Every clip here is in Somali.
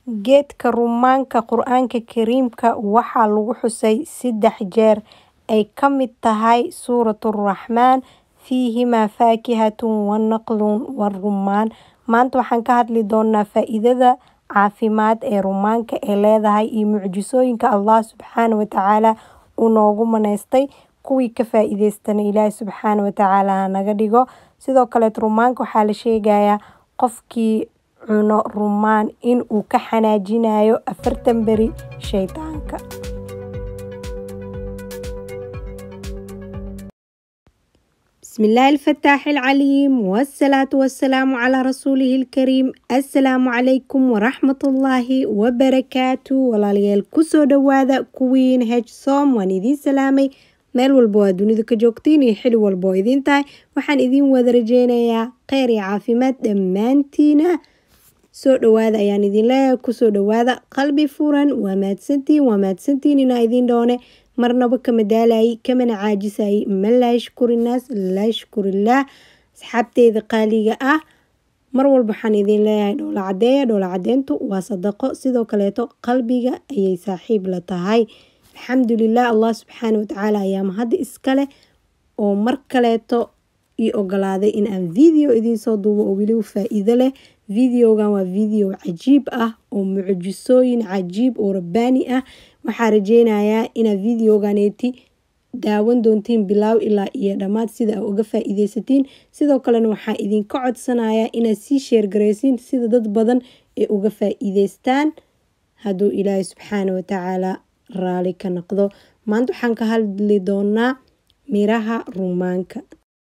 geedka rumaanka Qur'aanka Kariimka waxaa lagu xusay 3 jeer ay ka mid tahay Suuratul Raxmaan fiihimaa faakihatun wanaqlun warumaan. Maanta waxaan ka hadli doonaa faa'iidada caafimaad ee rumaanka ee leedahay iyo mucjisooyinka Allah subxaanahu wa tacaala uu noogu manaystay kuwii ka faa'iidaystana Ilaahay subxaanahu wa tacaala naga dhigo. Sidoo kale rumaanka waxaa la sheegayaa qofkii cuno rumaan in uu ka xanaajinayo 40 beri shaydaanka. بسم الله الفتاح العليم والصلاة والسلام على رسوله الكريم. السلام عليكم ورحمة الله وبركاته. walaalyaal kusoo dhawaada kuwiin hejsom waan idin salaamay meel walba waa dunida ka joogtiin iyo xili walba oo idin tahay. waxaan idin wada rajeynayaa kheyr iyo caafimaad dhammaantiina. soo dhawaada ayaan idin leeyahay, kusoo dhawaada qalbi furan. waa mahadsantiin inaa idin doone marnaba kama daalayay kamana caajisayay. man laa yashkuri naas laa yashkurillah. asxaabteeda qaaliga ah, mar walba waxaan idin leeyahay dhoola cadeeya. dhoola cadeyntu waa sadaqo, sidoo kaleeto qalbiga ayay saaxiib la tahay. alxamdulilah, allah subxaana watacaala ayaa mahadda iskale oo mar kaleeto ii ogolaaday in aan video idin soo duubo oo weliba faa'iido leh. videogan waa video cajiib ah oo mucjisooyin cajiib oo rabbaani ah. waxaan rajeynayaa inaad videoganeeti daawan doontiin bilaaw ilaa iyo dhammaad sida aad uga faa'iidaysatiin. sidoo kalena waxaan idinka codsanayaa inaad sii sheer garaysiin sida dad badan ay uga faa'iidaystaan hadduu ilaahay subxaana wa tacaala raali ka noqdo. maanta waxaan ka hadli doonaa miraha rumaanka.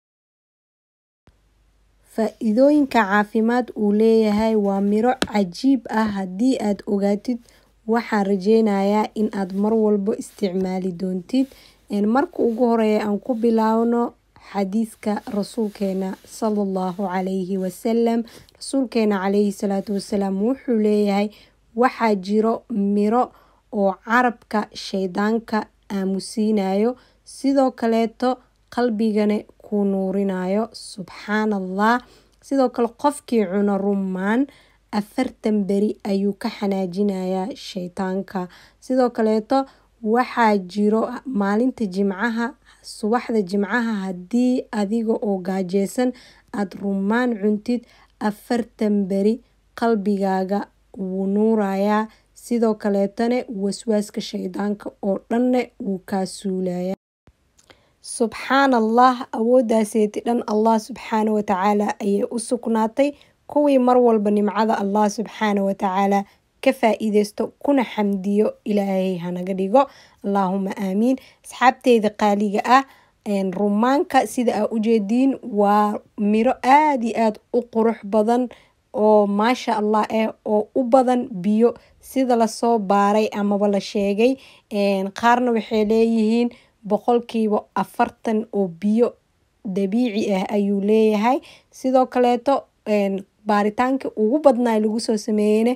faa'iidooyinka caafimaad uu leeyahay waa miro cajiib ah. haddii aad ogaatid waxaan rajeynayaa in aad mar walbo isticmaali doontid. marka ugu horeeya aan ku bilaawno xadiiska rasuulkeena sallallahu calayhi wasalam. rasuulkeena calayhi salaatu wasalaam wuxuu leeyahay waxaa jiro miro oo carabka shaydaanka aamusiinayo, sidoo kaleeto qalbigana ku nuurinayo. subxaan allah. sidoo kale qofkii cuno rumaan 40 beri ayuu ka xanaajinayaa shaydaanka. sidoo kaleeto waxaa jiro maalinta jimcaha, subaxda jimcaha, haddii adiga oo gaajeysan aad rumaan cuntid 40 beri qalbigaaga wuu nuurayaa. sidoo kaleetana waswaaska shaydaanka oo dhanne wuu kaa suulayaa. subxaan allah. awoodaaseeti dhan allah subxaana wa tacaala ayay u sugnaatay. kuwii mar walba nimcada allah subxaana wa tacaala ka faa'iidaysto kuna xamdiyo ilaahay hanaga dhigo. allaahuma aamiin. asxaabteyda qaaliga ah, rumaanka sida aa ujeediin waa miro aad iyo aad u qurux badan oo maasha allah oo u badan biyo sida lasoo baaray amaba la sheegay. qaarna waxay leeyihiin 40% oo biyo dabiici ah ayuu leeyahay. sidoo kaleeto baaritaanka ugu badnaa lagu soo sameeyeyne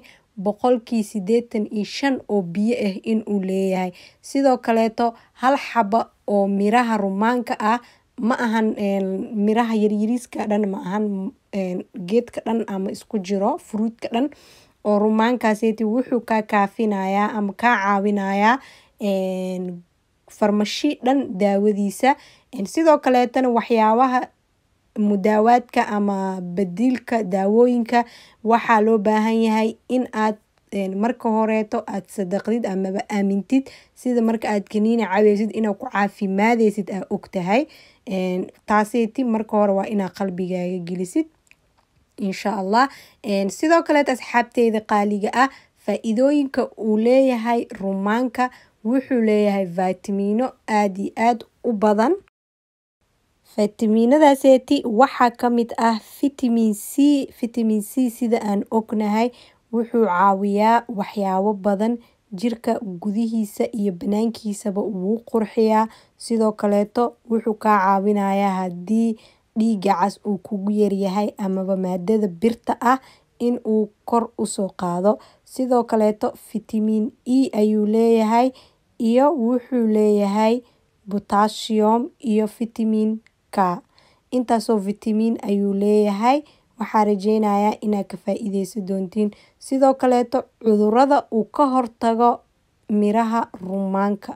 85% oo biyo ah inuu leeyahay. sidoo kaleeto hal xaba oo miraha rumaanka ah ma ahan miraha yaryariiska dhan, ma ahan geedka dhan ama isku jiro fruitka dhan oo rumaankaaseti wuxuu kaa kaafinayaa ama kaa caawinayaa farmashi dhan daawadiisa. sidoo kaleetana waxyaabaha mudaawaadka ama badiilka daawooyinka waxaa loo baahan yahay in aad marka horeeto aad sadaqdid amaba aamintid. sida marka aad kaniina caweysid inaad ku caafimaadeysid aa ogtahay. taaseeti marka hore waa inaad qalbigaaga gelisid insha allah. sidoo kaleet asxaabteyda qaaliga ah, faa'iidooyinka uu leeyahay rumaanka wuxuu leeyahay vitamino aad iyo aad u badan. fitaminadaaseeti waxaa ka mid ah vitamin c. sida aan ognahay wuxuu caawiyaa waxyaabo badan jirka gudihiisa iyo banaankiisaba wuu qurxiyaa. sidoo kaleeto wuxuu kaa caawinayaa haddii dhiiga cas uu kugu yaryahay amaba maadada birta ah in uu kor usoo qaado. sidoo kaleeto vitamin E ayuu leeyahay iyo wuxuu leeyahay potassium iyo vitamin K. intaasoo vitamin ayuu leeyahay waxaa rajeynayaa inaad ka faa'iideysan doontiin. Sidoo kaleeto cudurada uu ka hortago miraha rumaanka.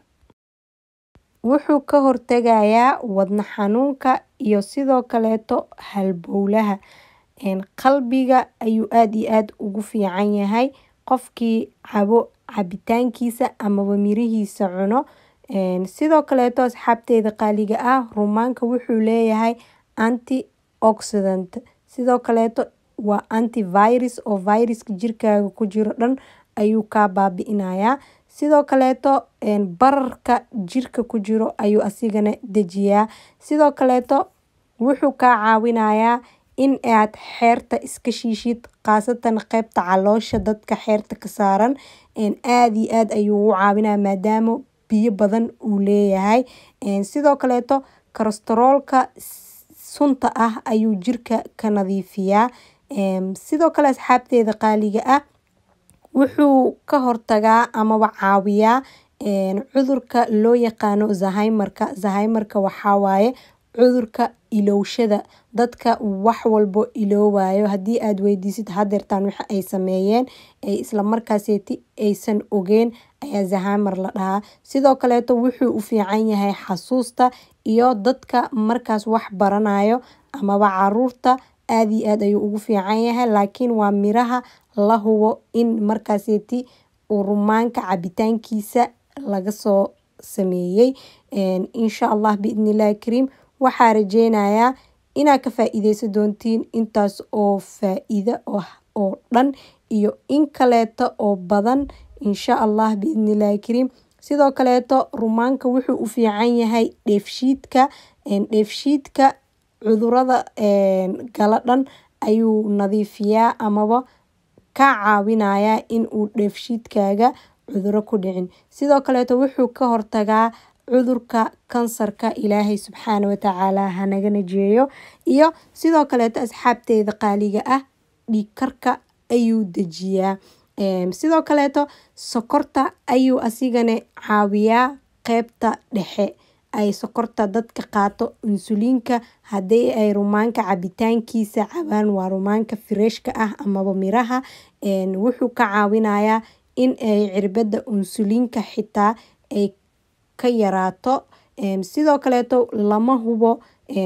Wuxuu ka hortagayaa wadna xanuunka iyo sidoo kaleeto halbowlaha. Qalbiga ayuu aad iyo aad ugu fiican yahay qofkii cabo cabitaankiisa amaba mirihiisa cuno. Sidoo kaleeto asxaabteyda qaaliga ah, rumaanka wuxuu leeyahay antioxidant. Sidoo kaleeto waa antivirus oo viruska jirkaaga ku jiro dhan ayuu kaa baabi'inayaa. Sidoo kaleeto bararka jirka ku jiro ayuu asigana dejiyaa. Sidoo kaleeto wuxuu kaa caawinayaa in aad xeerta iska shiishid, qaasatan qaybta caloosha dadka xeerta ka saaran. Aad iyo aad ayuu u caawinaa maadaama biyo badan uu leeyahay. Sidoo kaleeto kolestaroolka sunta ah ayuu jirka ka nadiifiyaa. Sidoo kale asxaabteyda qaaliga ah, wuxuu ka hortagaa amaba caawiyaa cudurka loo yaqaano Alzheimer-ka. Alzheimer-ka waxaa waaye cudurka ilowshada, dadka wax walbo iloowayo. Haddii aad weydiisid hadeertaan waxa ay sameeyeen isla markaaseeti aysan ogeyn ayaa Alzheimer la dhahaa. Sidoo kaleeto wuxuu u fiican yahay xasuusta iyo dadka markaas wax baranayo amaba caruurta. Aad iyo aad ayuu ugu fiican yahay, laakiin waa miraha la hubo in markaaseeti uu rumaanka cabitaankiisa laga soo sameeyay. Insha Allah biidhnillaahi kariim waxaa rajeynayaa inaad ka faa'iideysan doontiin intaas oo faa'iido oo dhan iyo in kaleeto oo badan insha Allah biidhnillaahi kariim. Sidoo kaleeto rumaanka wuxuu u fiican yahay dheefshiidka. Dheefshiidka cudurada gala dhan ayuu nadiifiyaa amaba ka caawinayaa in uu dheefshiidkaaga cuduro ku dhicin. Sidoo kaleeto wuxuu ka hortagaa cudurka kansarka. Ilaahay subxaanahu wa tacaala ha naga najeeyo. Iyo sidoo kaleeto asxaabteyda qaaliga ah, dhiig karka ayuu dejiyaa. Sidoo kaleeto sokorta ayuu asigana caawiyaa qaybta dhexe. Ay sokorta dadka qaato insuliinka haddii ay rumaanka cabitaankiisa cabaan, waa rumaanka freshka ah amaba miraha. Wuxuu ka caawinayaa in ay cirbada insuliinka xitaa ay ka yaraato. Sidoo kaleeto lama hubo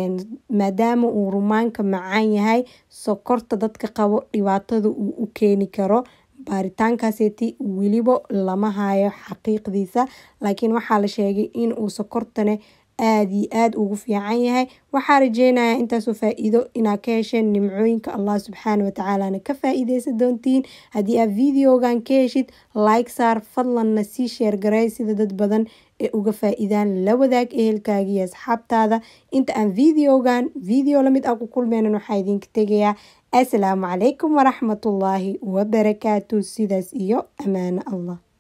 maadaama uu rumaanka macaan yahay, sokorta dadka qabo dhibaatada uu u keeni karo. Baaritaankaaseti weliba lama hayo xaqiiqdiisa, laakiin waxaa la sheegay in uu sokortana aad iyo aad ugu fiican yahay. Waxaa rajeynayaa intaasoo faa'iido inaad ka hesheen nimcooyinka Allah subxaanahu wa tacaala ka faa'iideysan doontiin. Haddii aad videogan ka heshid, like saar, fadlanna sii share gareey sida dad badan ee uga faa'iidaan. La wadaag ehelkaaga iyo asxaabtaada. Inta aan video lamid ah ku kulmeynan waxaa idinka tegayaa assalaamu calaykum waraxmatullaahi wabarakaatu. Sidaas iyo amaano Allah.